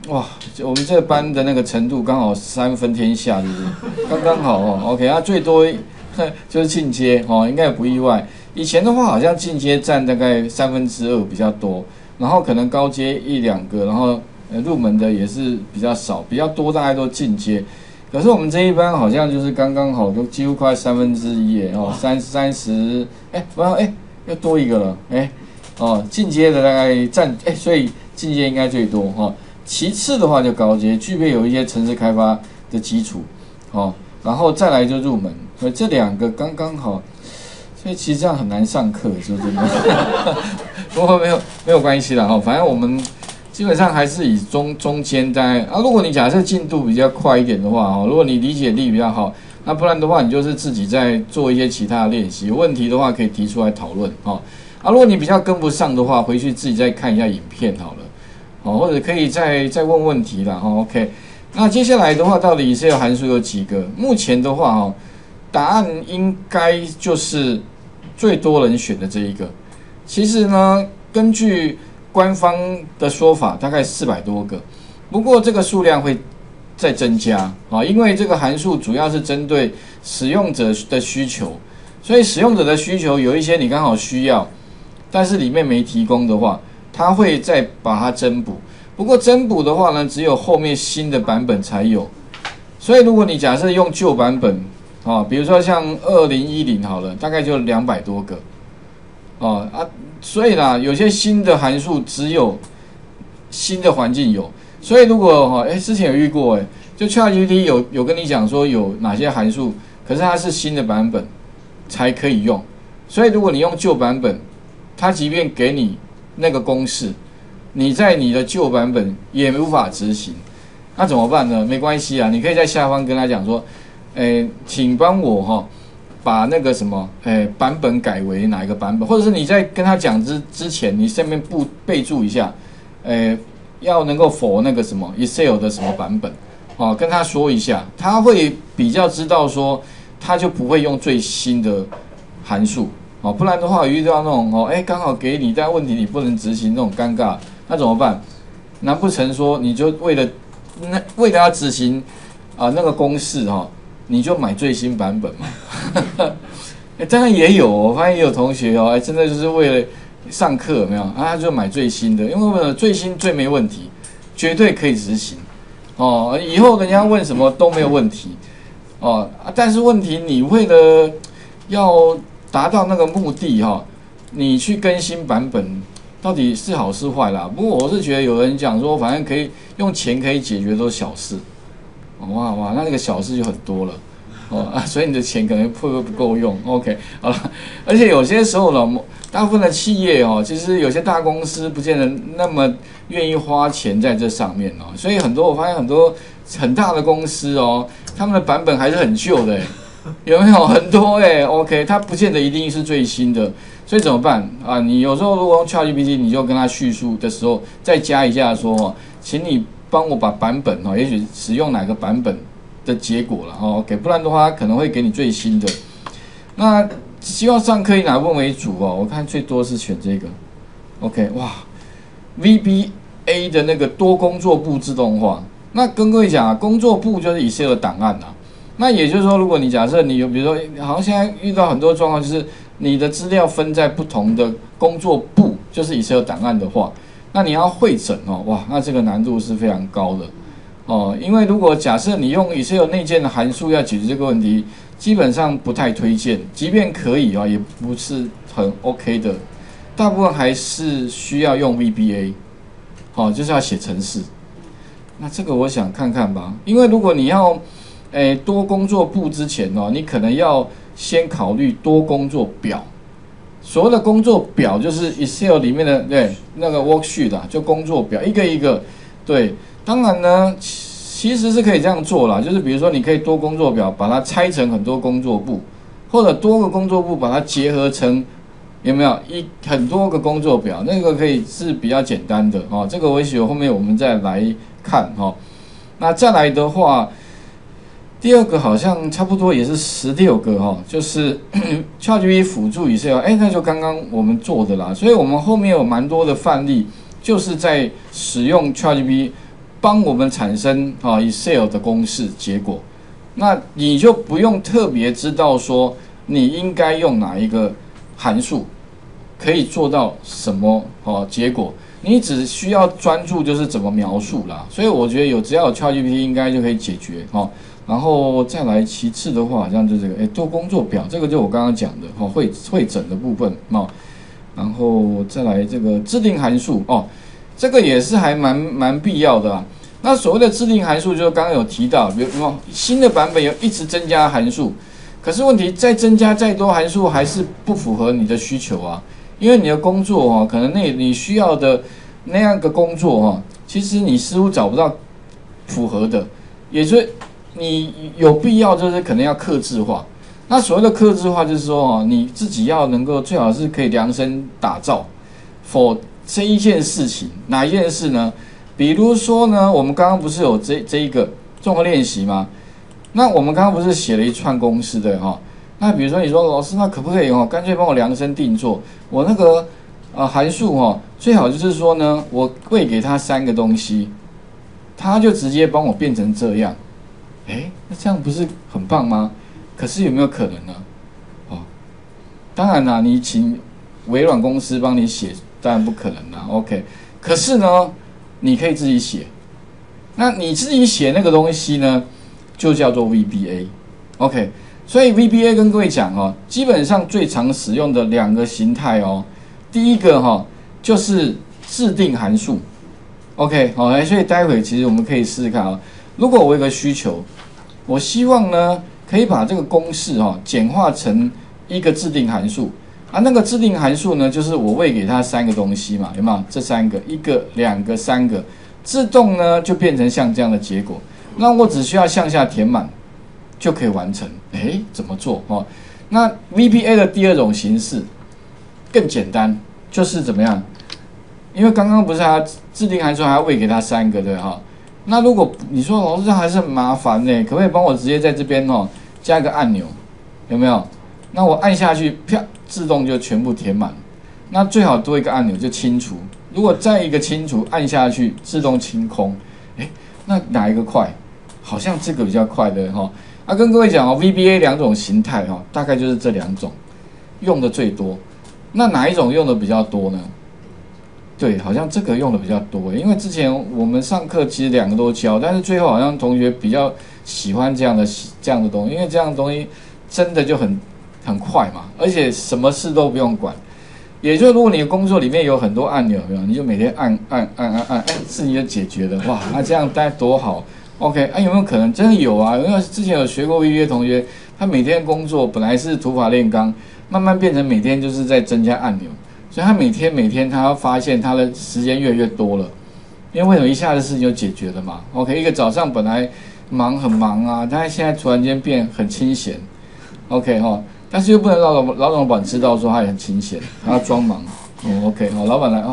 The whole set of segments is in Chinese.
哇，我们这个班的那个程度刚好3分天下，是不是？刚刚好哦。OK， 那最多就是进阶哦，应该也不意外。以前的话，好像进阶占大概2/3比较多，然后可能高阶1、2个，然后入门的也是比较少，比较多大概都进阶。可是我们这一班好像就是刚刚好，都几乎快1/3耶哦，30，又多一个了进阶的大概占所以进阶应该最多哦。其次的话就高阶，具备有一些程式开发的基础然后再来就入门，所以这2个刚刚好。所以其实这样很难上课，是不是？不过没有关系啦反正我们基本上还是以中间大概如果你假设进度比较快一点的话如果你理解力比较好，那不然的话你就是自己在做一些其他的练习，有问题的话可以提出来讨论如果你比较跟不上的话，回去自己再看一下影片好了或者可以再问问题啦OK， 那接下来的话，到底Excel函数有几个？目前的话答案应该就是最多人选的这一个。其实呢，根据官方的说法，大概400多个。不过这个数量会再增加因为这个函数主要是针对使用者的需求，所以使用者的需求有一些你刚好需要，但是里面没提供的话，它会再把它增补。不过增补的话呢，只有后面新的版本才有。所以如果你假设用旧版本比如说像2010好了，大概就200多个所以啦，有些新的函数只有新的环境有，所以如果之前有遇过就 ChatGPT 有跟你讲说有哪些函数，可是它是新的版本才可以用，所以如果你用旧版本，它即便给你那个公式，你在你的旧版本也无法执行，那怎么办呢？没关系啊，你可以在下方跟他讲说请帮我把那个什么版本改为哪一个版本，或者是你在跟他讲之前，你上面备注一下要能够 for 那个什么 Excel 的什么版本跟他说一下，他会比较知道说，他就不会用最新的函数不然的话遇到那种刚好给你，但问题你不能执行那种尴尬，那怎么办？难不成说你就为了要执行那个公式你就买最新版本嘛？当然也有，我发现也有同学真的就是为了上课有没有他就买最新的，因为最新最没问题，绝对可以执行以后人家问什么都没有问题但是问题你为了要达到那个目的你去更新版本到底是好是坏啦？不过我是觉得有人讲说，反正可以用钱可以解决都是小事。哇，那个小事就很多了所以你的钱可能会不够用。OK， 好了，而且有些时候呢，大部分的企业其实有些大公司不见得那么愿意花钱在这上面所以我发现很多很大的公司他们的版本还是很旧的有没有很多OK， 它不见得一定是最新的，所以怎么办你有时候如果用 ChatGPT， 你就跟他叙述的时候再加一下说请你帮我把版本也许使用哪个版本的结果了OK， 不然的话可能会给你最新的。那希望上课以哪部分为主我看最多是选这个 OK， 哇 VBA 的那个多工作簿自动化。那跟各位讲工作簿就是 Excel 的档案那也就是说，如果你假设你有，比如说，好像现在遇到很多状况，就是你的资料分在不同的工作簿，就是 Excel 档案的话，那你要汇整哇，那这个难度是非常高的因为如果假设你用 Excel 内建的函数要解决这个问题，基本上不太推荐，即便可以也不是很 OK 的，大部分还是需要用 VBA，就是要写程式。那这个我想看看吧，因为如果你要多工作簿之前你可能要先考虑多工作表。所谓的工作表就是 Excel 里面的那个 worksheet 就工作表一个一个。对，当然呢，其实是可以这样做啦，就是比如说你可以多工作表把它拆成很多工作簿，或者多个工作簿把它结合成有没有很多个工作表，那个可以是比较简单的这个我许后面我们再来看那再来的话。第二个好像差不多也是16个就是 ChatGPT 辅助Excel，那就刚刚我们做的啦，所以我们后面有蛮多的范例，就是在使用 ChatGPT 帮我们产生Excel 的公式结果，那你就不用特别知道说你应该用哪一个函数可以做到什么结果，你只需要专注就是怎么描述啦。所以我觉得只要有 ChatGPT 应该就可以解决然后再来其次的话，好像就这个做工作表，这个就我刚刚讲的会诊的部分然后再来这个制定函数这个也是还蛮必要的啦。那所谓的制定函数，就刚刚有提到，比如新的版本有一直增加函数，可是问题再增加再多函数还是不符合你的需求啊，因为你的工作可能你需要的那样的工作其实你似乎找不到符合的，也就是你有必要就是可能要客制化。那所谓的客制化就是说你自己要能够最好是可以量身打造 for 这一件事情，哪一件事呢？比如说呢，我们刚刚不是有这一个综合练习吗？那我们刚刚不是写了一串公式的那比如说你说老师，那可不可以干脆帮我量身定做？我那个函数最好就是说呢，我喂给他3个东西，他就直接帮我变成这样。那这样不是很棒吗？可是有没有可能呢？当然啦，你请微软公司帮你写，当然不可能啦。OK， 可是呢，你可以自己写。那你自己写那个东西呢，就叫做 VBA。OK， 所以 VBA 跟各位讲基本上最常使用的2个形态第一个就是制定函数。OK， 所以待会其实我们可以试试看如果我有个需求，我希望呢可以把这个公式简化成一个制定函数那个制定函数呢，就是我喂给它3个东西嘛，有没有？这3个，1个、2个、3个，自动呢就变成像这样的结果。那我只需要向下填满就可以完成。怎么做那 VBA 的第2种形式更简单，就是怎么样？因为刚刚不是它制定函数还要喂给它3个对那如果你说老师这还是很麻烦呢，可不可以帮我直接在这边加一个按钮，有没有？那我按下去，啪，自动就全部填满。那最好多一个按钮就清除。如果再一个清除，按下去自动清空。那哪一个快？好像这个比较快的跟各位讲VBA 2种形态大概就是这2种用的最多。那哪一种用的比较多呢？对，好像这个用的比较多，因为之前我们上课其实2个都教，但是最后好像同学比较喜欢这样的东西，因为这样的东西真的就很快嘛，而且什么事都不用管。也就是如果你的工作里面有很多按钮，有没有？你就每天按，事情就解决了。哇，那这样该多好。OK， 有没有可能真的有啊？因为之前有学过 VBA 同学，他每天工作本来是土法炼钢，慢慢变成每天就是在增加按钮。所以他每天他要发现他的时间越来越多了，因为为什么一下子事情就解决了嘛 ？OK， 一个早上本来很忙啊，他现在突然间变很清闲 ，OK 但是又不能让老板知道说他也很清闲，他要装忙，OK 老板来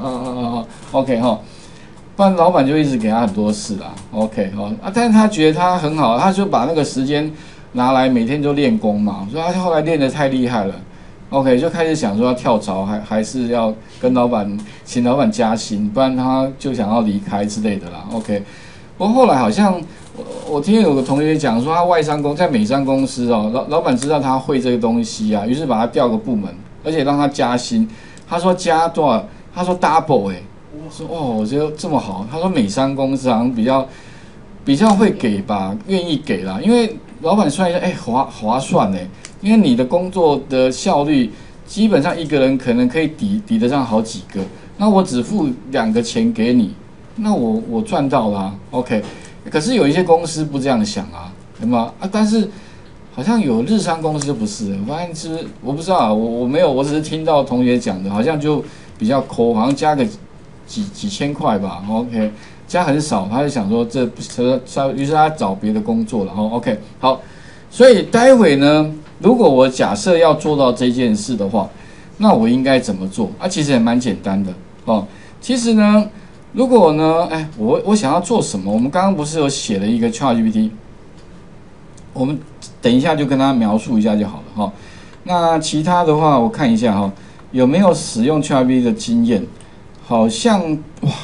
OK 不然老板就一直给他很多事啦 ，OK 但是他觉得他很好，他就把那个时间拿来每天就练功嘛，所以他后来练得太厉害了。OK， 就开始想说要跳槽，还是要跟请老板加薪，不然他就想要离开之类的啦。OK， 不过后来好像我听有个同学讲说，他在美商公司老板知道他会这个东西啊，于是把他调个部门，而且让他加薪。他说加多少？他说 double 我说我觉得这么好。他说美商公司好像比较会给吧，愿意给啦，因为老板算一下，划算因为你的工作的效率基本上一个人可能可以抵得上好几个，那我只付2个钱给你，那我赚到啦 OK， 可是有一些公司不这样想对吗？但是好像有日商公司就不是，我发现是我不知道我没有，我只是听到同学讲的，好像就比较抠，好像加个几千块吧 OK， 加很少，他就想说于是他找别的工作了OK 好，所以待会呢。如果我假设要做到这件事的话，那我应该怎么做其实也蛮简单的其实呢，如果呢，我想要做什么？我们刚刚不是有写了一个 ChatGPT， 我们等一下就跟他描述一下就好了那其他的话，我看一下有没有使用 ChatGPT 的经验？好像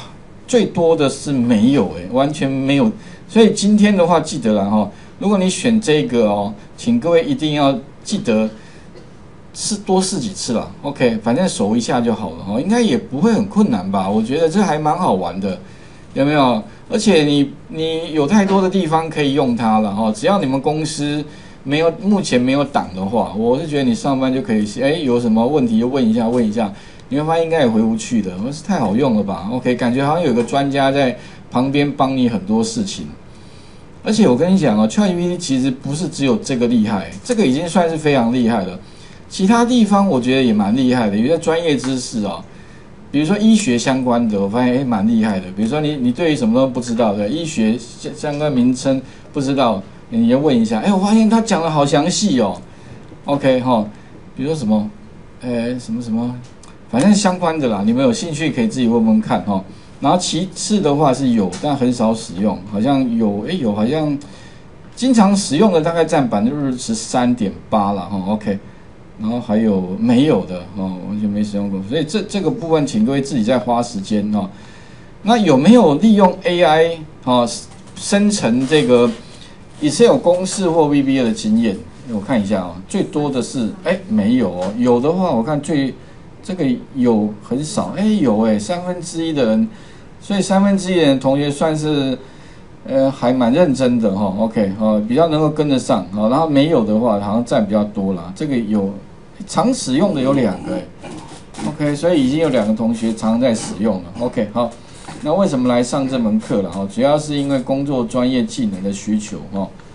最多的是没有完全没有。所以今天的话记得了哈，如果你选这个哦，请各位一定要记得多试几次啦 ，OK， 反正熟一下就好了哈，应该也不会很困难吧？我觉得这还蛮好玩的，有没有？而且你有太多的地方可以用它了哈，只要你们公司目前没有档的话，我是觉得你上班就可以有什么问题就问一下，你会发现应该也回不去的，是太好用了吧 ？OK， 感觉好像有个专家在旁边帮你很多事情。而且我跟你讲哦 ，ChatGPT 其实不是只有这个厉害，这个已经算是非常厉害了。其他地方我觉得也蛮厉害的，有些专业知识哦，比如说医学相关的，我发现蛮厉害的。比如说你对于什么都不知道的，医学相关名称不知道，你要问一下。我发现他讲的好详细哦。OK 哈，比如说什么，什么，反正相关的啦，你们有兴趣可以自己问问看哈。然后其次的话是有，但很少使用，好像有，好像经常使用的大概占13.8%啦哈。OK。然后还有没有的完全没使用过，所以这个部分请各位自己再花时间那有没有利用 AI 生成这个 Excel 公式或 VBA 的经验？我看一下最多的是没有有的话我看这个有很少有1/3的人，所以1/3的人同学算是还蛮认真的OK 比较能够跟得上然后没有的话好像占比较多啦，这个有常使用的有2个OK， 所以已经有2个同学常在使用了 OK。 好，那为什么来上这门课了主要是因为工作专业技能的需求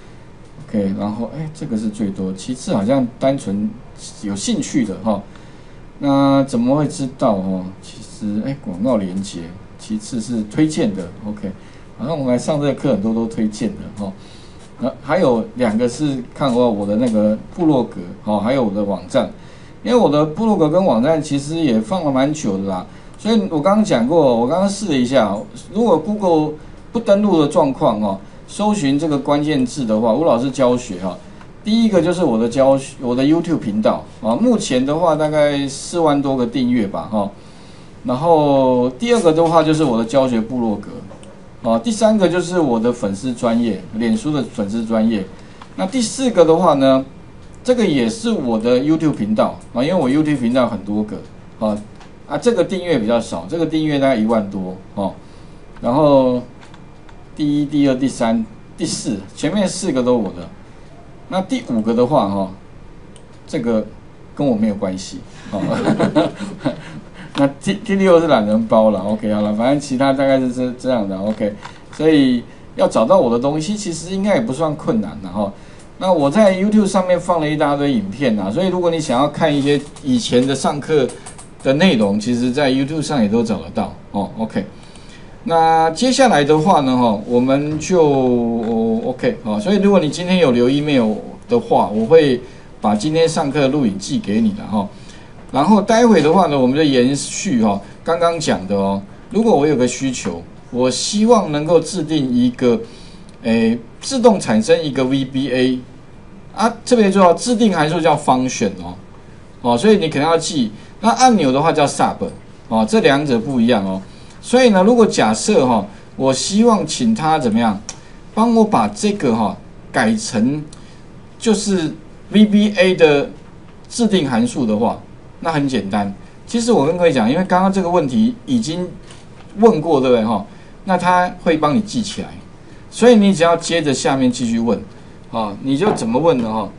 OK， 然后这个是最多，其次好像单纯有兴趣的那怎么会知道其实广告连结，其次是推荐的 OK。好像我们来上这个课很多都推荐的还有2个是看过我的那个部落格还有我的网站，因为我的部落格跟网站其实也放了蛮久的啦，所以我刚刚讲过，我刚刚试了一下，如果 Google 不登录的状况搜寻这个关键字的话，吴老师教学第一个就是我的 YouTube 频道目前的话大概4万多个订阅吧然后第2个的话就是我的教学部落格第3个就是我的粉丝专页，脸书的粉丝专页。那第4个的话呢，这个也是我的 YouTube 频道因为我 YouTube 频道很多个这个订阅比较少，这个订阅大概1万多然后第1、第2、第3、第4，前面4个都我的。那第5个的话这个跟我没有关系那第6是懒人包了 ，OK 好了，反正其他大概是这样的 ，OK， 所以要找到我的东西，其实应该也不算困难的那我在 YouTube 上面放了一大堆影片所以如果你想要看一些以前的上课的内容，其实在 YouTube 上也都找得到，OK。那接下来的话呢我们就OK 所以如果你今天有留 email 的话，我会把今天上课的录影寄给你的然后待会的话呢，我们就延续刚刚讲的如果我有个需求，我希望能够制定一个自动产生一个 VBA 特别重要，制定函数叫 function 所以你可能要记。那按钮的话叫 sub 这2者不一样所以呢，如果假设我希望请他怎么样帮我把这个改成就是 VBA 的制定函数的话，那很简单。其实我跟各位讲，因为刚刚这个问题已经问过，对不对那他会帮你记起来，所以你只要接着下面继续问你就怎么问呢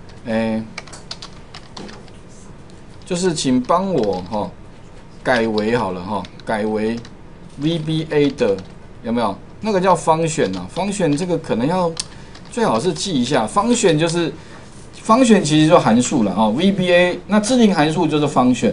就是请帮我改为好了改为 VBA 的有没有？那个叫function function 这个可能要最好是记一下。function 就是function其实就函数了VBA 那制定函数就是 function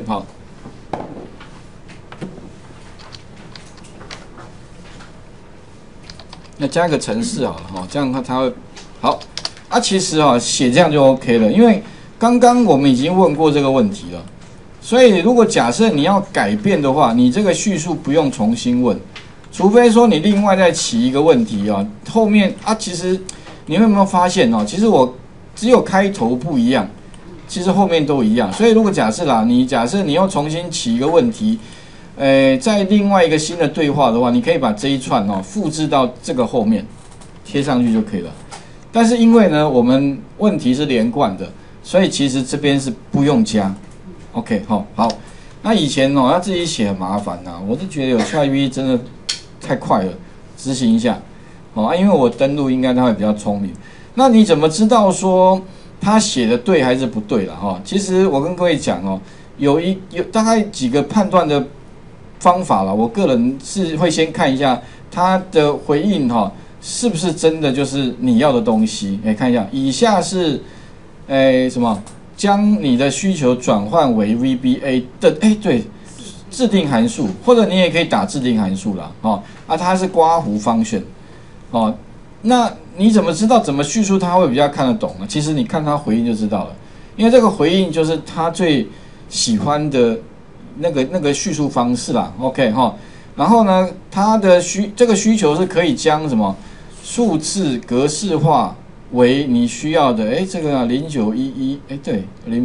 那加一个程式好了这样它会好其实写这样就 OK 了，因为刚刚我们已经问过这个问题了，所以如果假设你要改变的话，你这个叙述不用重新问，除非说你另外再起一个问题后面其实你有没有发现其实我只有开头不一样，其实后面都一样。所以如果假设你要重新起一个问题， 在另外一个新的对话的话，你可以把这一串复制到这个后面贴上去就可以了。但是因为呢，我们问题是连贯的，所以其实这边是不用加。OK， 好。那以前要自己写很麻烦呐，我是觉得有 ChatGPT 真的太快了，执行一下。因为我登录应该他会比较聪明。那你怎么知道说他写的对还是不对了其实我跟各位讲有大概几个判断的方法了。我个人是会先看一下他的回应是不是真的就是你要的东西。看一下，以下是什么？将你的需求转换为 VBA 的对，制定函数，或者你也可以打制定函数啦它是刮胡function。那你怎么知道怎么叙述他会比较看得懂呢？其实你看他回应就知道了，因为这个回应就是他最喜欢的那个叙述方式啦。OK 然后呢，他的这个需求是可以将什么数字格式化为你需要的。这个0911对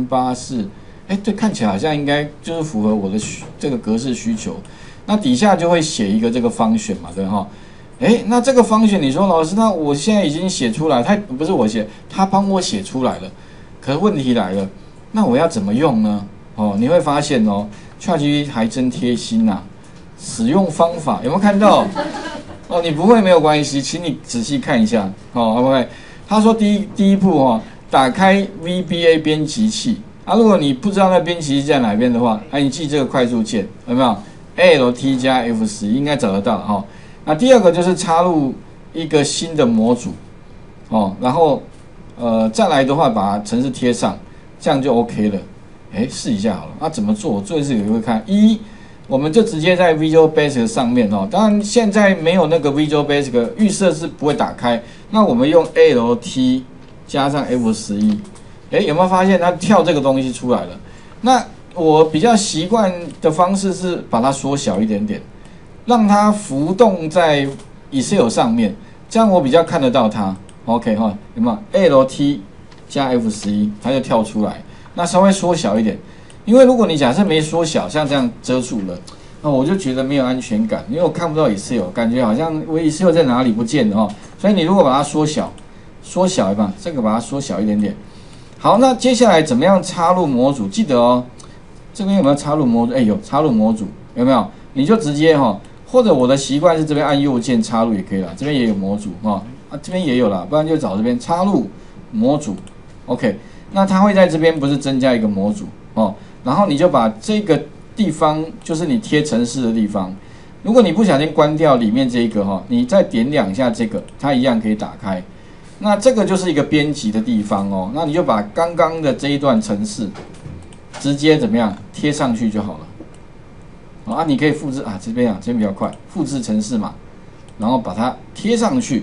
084对，看起来好像应该就是符合我的这个格式需求。那底下就会写一个这个function嘛，对那这个function你说老师，那我现在已经写出来，他不是我写，他帮我写出来了。可是问题来了，那我要怎么用呢？你会发现ChatGPT 还真贴心呐。使用方法有没有看到？你不会没有关系，请你仔细看一下。OK， 他说第一步打开 VBA 编辑器如果你不知道那编辑器在哪边的话，你记这个快速键有没有 ？Alt 加 F11 应该找得到那第二个就是插入一个新的模组然后再来的话把程式贴上，这样就 OK 了。试一下好了。那怎么做？我做一次也会看。我们就直接在 Visual Basic 上面当然现在没有那个 Visual Basic 预设是不会打开。那我们用 Alt 加上 F11，有没有发现它跳这个东西出来了？那我比较习惯的方式是把它缩小一点点，让它浮动在 Excel 上面，这样我比较看得到它。OK 有没有 Alt 加 F11，它就跳出来。那稍微缩小一点。因为如果你假设没缩小，像这样遮住了，那我就觉得没有安全感，因为我看不到 Excel， 感觉好像我 Excel 在哪里不见了所以你如果把它缩小吧，这个把它缩小一点点。好，那接下来怎么样插入模组？记得这边有没有插入模组？有插入模组，有没有？你就直接或者我的习惯是这边按右键插入也可以啦，这边也有模组这边也有啦，不然就找这边插入模组。OK， 那它会在这边不是增加一个模组然后你就把这个地方，就是你贴程式的地方，如果你不小心关掉里面这一个你再点2下这个，它一样可以打开。那这个就是一个编辑的地方那你就把刚刚的这一段程式直接怎么样贴上去就好了。你可以复制这边比较快，复制程式嘛，然后把它贴上去，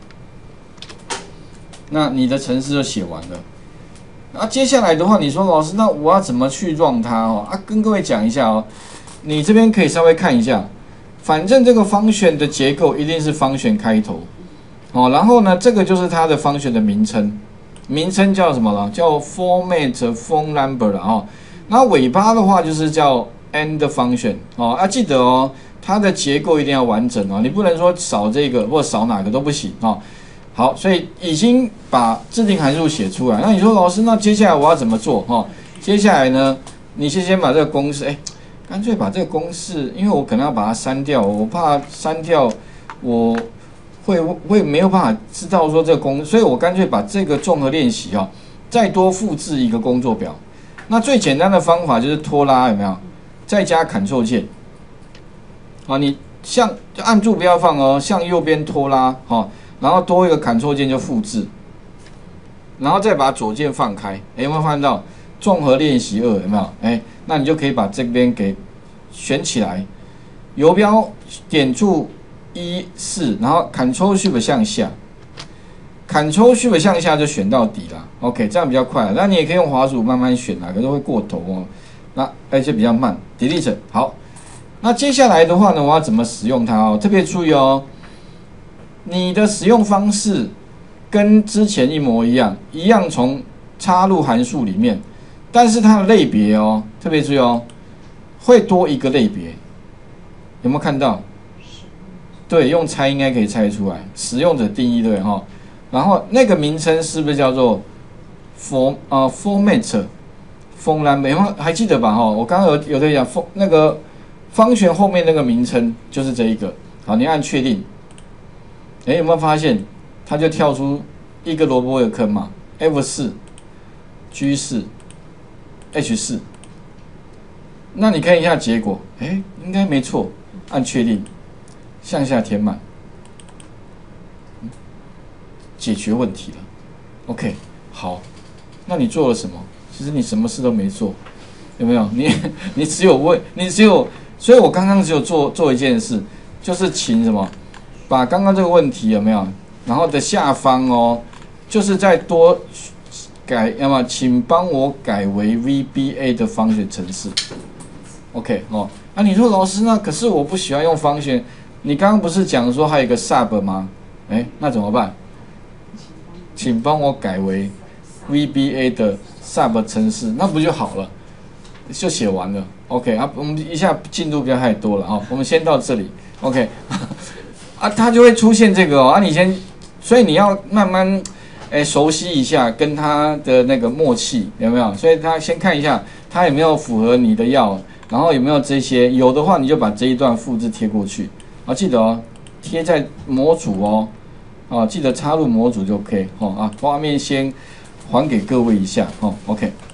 那你的程式就写完了。接下来的话，你说老师，那我要怎么去 run 它跟各位讲一下你这边可以稍微看一下，反正这个function的结构一定是function开头然后呢，这个就是它的function的名称叫什么了？叫 format phone number 了那尾巴的话就是叫 end function 记得它的结构一定要完整你不能说少这个或少哪个都不行好，所以已经把制定函数写出来。那你说老师，那接下来我要怎么做接下来呢，你先把这个公式，干脆把这个公式，因为我可能要把它删掉，我怕删掉我会没有办法知道说这个公式，所以我干脆把这个综合练习再多复制一个工作表。那最简单的方法就是拖拉，有没有？再加 Ctrl 键你向按住不要放向右边拖拉然后多一个 Ctrl 键就复制，然后再把左键放开，有没有看到综合练习2？有没有？那你就可以把这边给选起来，游标点住1、4，然后 Ctrl Shift 向下，Ctrl Shift 向下就选到底了。OK， 这样比较快。那你也可以用滑鼠慢慢选可是会过头那而且比较慢。Delete 好，那接下来的话呢，我要怎么使用它特别注意你的使用方式跟之前一模一样，从插入函数里面，但是它的类别特别注意会多一个类别有没有看到？对，用猜应该可以猜出来，使用者定义对哈。然后那个名称是不是叫做 format 风蓝莓？还记得吧？哈，我刚刚有在讲那个方旋后面那个名称就是这一个。好，你按确定。哎，有没有发现它就跳出一个萝卜的坑嘛 ？F4、G4、H4。那你看一下结果，哎，应该没错。按确定，向下填满。解决问题了 ，OK， 好，那你做了什么？其实你什么事都没做，有没有？你只有问，你只有，所以我刚刚只有做一件事，就是请什么，把刚刚这个问题有没有，然后的下方哦，就是再多改，要么请帮我改为 VBA 的方旋程式 ，OK 哦，啊，你说老师那可是我不喜欢用方旋，你刚刚不是讲说还有一个 sub 吗？哎，那怎么办？请帮我改为 VBA 的 sub 程式，那不就好了？就写完了。OK 啊，我们一下进度不要太多了啊，我们先到这里。OK 啊，它就会出现这个哦啊，你先，所以你要慢慢熟悉一下跟它的那个默契有没有？所以他先看一下它有没有符合你的要，然后有没有这些，有的话你就把这一段复制贴过去啊，记得哦，贴在模组哦。啊，记得插入模组就 OK 哦啊，画面先还给各位一下哦 ，OK。